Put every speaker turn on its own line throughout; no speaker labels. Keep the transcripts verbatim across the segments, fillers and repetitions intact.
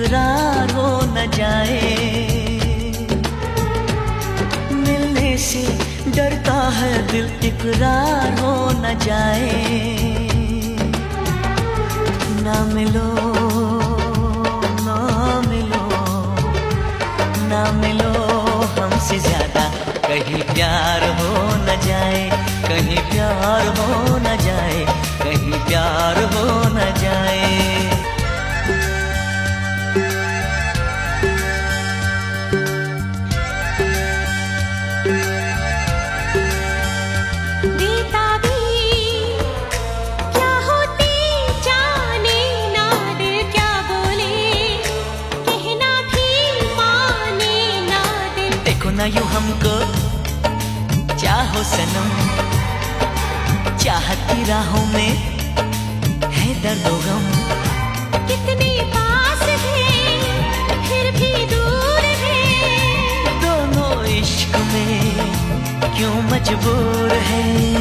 इकरार हो न जाए। मिलने से डरता है दिल, इकरार हो न जाए। ना मिलो ना मिलो ना मिलो हमसे ज्यादा, कहीं प्यार हो न जाए, कहीं प्यार हो न जाए, कहीं प्यार हो न जाए। ना यूं हमको चाहो सनम, चाहत की राहों में है दर्द और गम।
कितने पास है फिर भी दूर है,
दोनों इश्क में क्यों मजबूर है।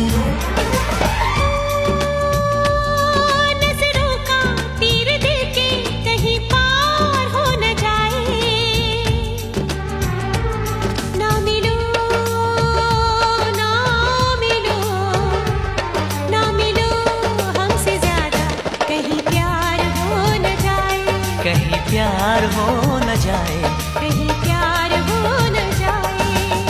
कहीं प्यार हो न जाए,
कहीं प्यार हो न जाए।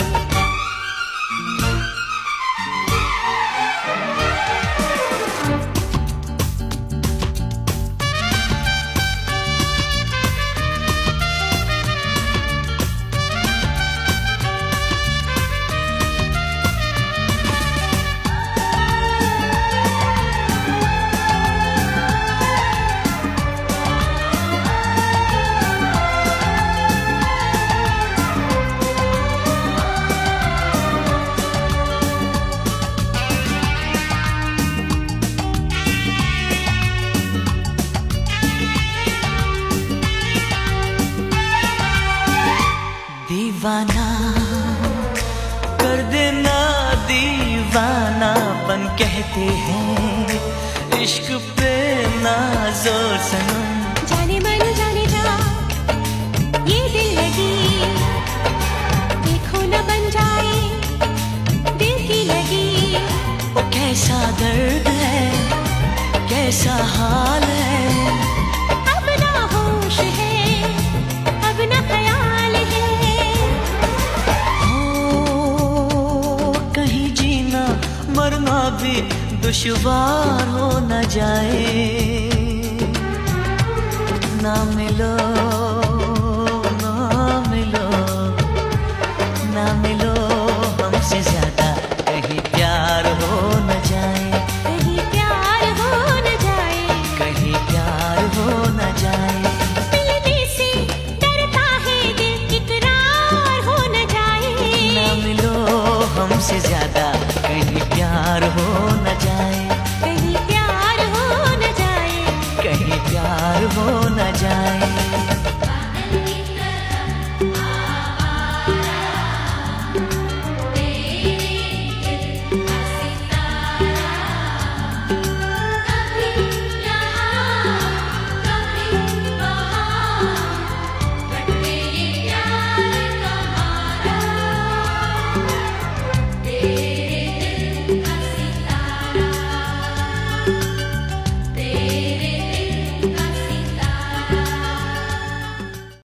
दीवाना कर देना दीवानापन कहते हैं, इश्क पे ना जोर सनम।
जाने मन जाने जा ये दिल लगी, देखो न बन जाए दिल की लगी।
वो कैसा दर्द है, कैसा हाल है,
अब ना होश है, अब ना ख्याल है।
मरना भी दुश्वार हो न जाए।